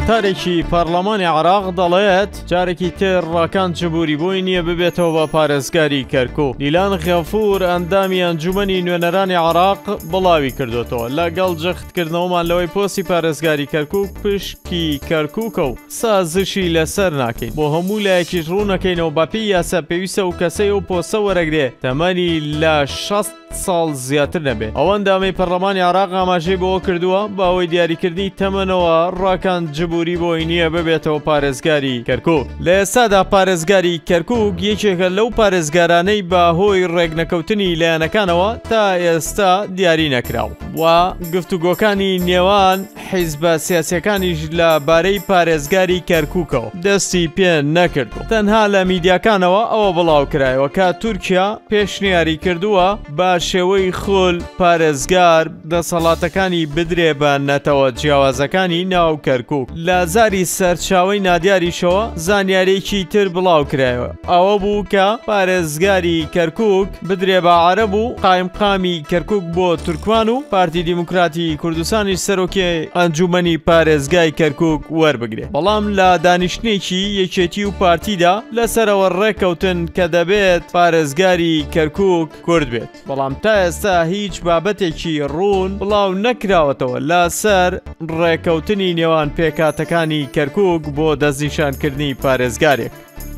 پەرلەمانتارێکی پەرلەمانی عێراق دەڵێت جارێکی تر ڕاکان جبوری بۆی نییە ببێتەوە بە پارێزگاری کەرکووک. دیلان غەفور ئەندامی ئەنجومەنی نوێنەرانی عێراق بڵاوی کردوتەوە لەگەڵ جەختکردنەوەمان لەوەی پۆستی پارێزگاری کەرکووک پشکی کەرکووکە و سازشی لەسەر ناکەین بۆ هەموو لایەکیش ڕوونەکەینەوە بە پێی یاسا پێویستە و کەسەی و پۆستە وەرەگرێ تەمەنی لە 60 ساڵ زیاتر نەبێت. ئەوەندامەی پەرلەمانی عێراق ئاماژەی بۆەوە کردووە باوەی دیاریکردنی تەمەنەوە ڕاکان جبوری بۆی نییە ببێتەوە پارێزگاری کەرکووک. لە ئێستادا پارێزگاری کەرکووک یەکێکە لەو پارێزگارانەی بەهۆی ڕێگنەکەوتنی لایەنەکانەوە تا ئێستا دیاری نەکراوە و گفتوگۆکانی نێوان حیزبە سیاسیەکانیش لەبارەی پارێزگاری کەرکووکەوە دەستی پێ نەکردووە. تەنها لە میدیاکانەوە ئەوە بڵاو کرایەوە کە تورکیا پێشنیاری کردووە بە شێوەی خۆل پارێزگار دەسەڵاتەکانی بدرێ بە نەتەوە جیاوازەکانی ناو کەرکووک. لە زاری سەرچاوی نادیاریشەوە زانیارێکی تر بڵاو کرایەوە ئەوە بوو کە پارێزگاری کەرکووک بدرێ بە عەرەب و قایمقامی کەرکووک بۆ تورکمان و پارتی دیموکراتی کوردستانی سەرۆکی ئەنجومەنی پارێزگای کەرکووک وەربگرێ. بەڵام لە دانیشتێکی یەکێتی و پارتیدا لەسەرەوە ڕێکەوتن کە دەبێت پارێزگاری کەرکووک کورد بێت. بەڵام تا ئێستا هیچ بابەتێکی ڕوون بڵاو نەکراوەتەوە لەسەر ڕێکەوتنی نێوان پێکاتەکانی کەرکووک بۆ دەستنیشانکردنی پارێزگارێک.